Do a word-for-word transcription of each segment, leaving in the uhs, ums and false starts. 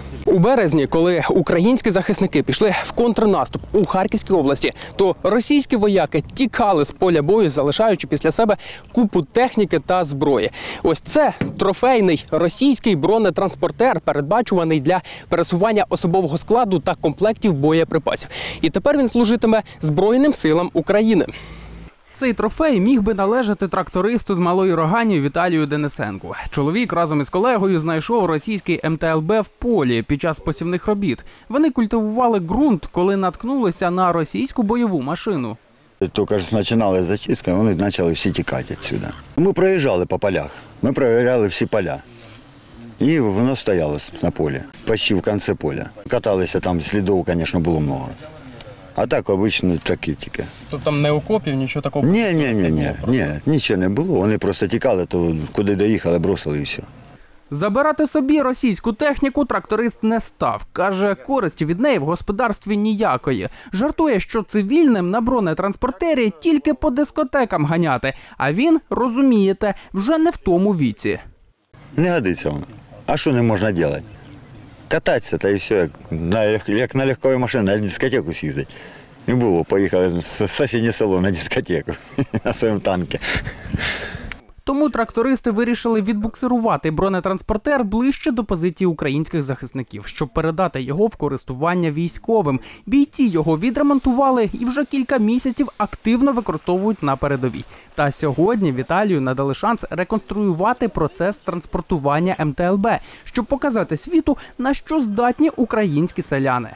У березні, коли українські захисники пішли в контрнаступ у Харківській області, то російські вояки тікали з поля бою, залишаючи після себе купу техніки та зброї. Ось це трофейний російський бронетранспортер, передбачуваний для пересування особового складу та комплектів боєприпасів. І тепер він служитиме Збройним силам України. Цей трофей міг би належати трактористу з Малої Рогані Віталію Денисенку. Чоловік разом із колегою знайшов російський ем те ел бе в полі під час посівних робіт. Вони культивували ґрунт, коли наткнулися на російську бойову машину. Тільки ж починалася зачистка, вони почали всі тікати відсюди. Ми проїжджали по полях, ми перевіряли всі поля. І воно стояло на полі, почти в кінці поля. Каталися там, слідів, звісно, було багато. А так, звичайно, такі тільки. Тобто там не окопів, нічого такого? Ні, ні, ні, ні, ні, нічого не було. Вони просто тікали, то куди доїхали, бросили і все. Забирати собі російську техніку тракторист не став. Каже, користі від неї в господарстві ніякої. Жартує, що цивільним на бронетранспортері тільки по дискотекам ганяти. А він, розумієте, вже не в тому віці. Не годиться воно. А що не можна робити? Кататися, та і все, як на, як на легковій машині, на дискотеку з'їздити. І було, поїхали в сусіднє село на дискотеку, на своєму танку. Тому трактористи вирішили відбуксирувати бронетранспортер ближче до позиції українських захисників, щоб передати його в користування військовим. Бійці його відремонтували і вже кілька місяців активно використовують на передовій. Та сьогодні Віталію надали шанс реконструювати процес транспортування ем те ел бе, щоб показати світу, на що здатні українські селяни.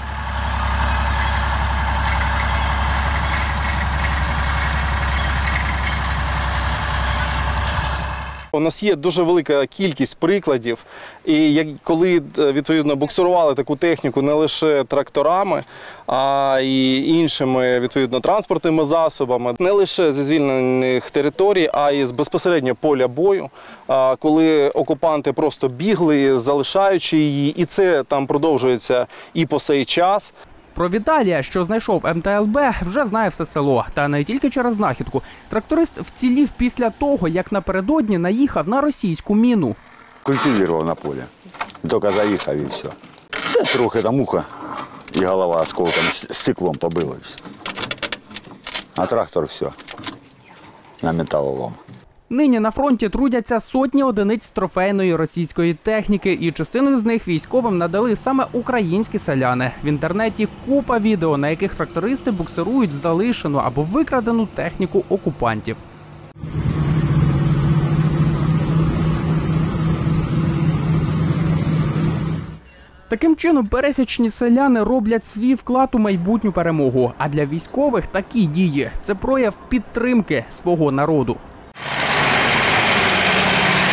У нас є дуже велика кількість прикладів, і коли, відповідно, буксирували таку техніку не лише тракторами, а й іншими, відповідно, транспортними засобами, не лише зі звільнених територій, а й з безпосередньо поля бою, коли окупанти просто бігли, залишаючи її, і це там продовжується і по сей час. Про Віталія, що знайшов ем те ел бе, вже знає все село. Та не тільки через знахідку. Тракторист вцілів після того, як напередодні наїхав на російську міну. Культивував на полі. Тільки заїхав і все. Трохи там ухо і голова осколком, стеклом побилась. А трактор все, на металолом. Нині на фронті трудяться сотні одиниць трофейної російської техніки, і частину з них військовим надали саме українські селяни. В інтернеті купа відео, на яких трактористи буксирують залишену або викрадену техніку окупантів. Таким чином, пересічні селяни роблять свій вклад у майбутню перемогу. А для військових такі дії – це прояв підтримки свого народу.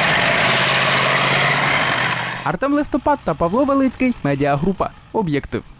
Артем Листопад та Павло Велицький. Медіагрупа «Об'єктив».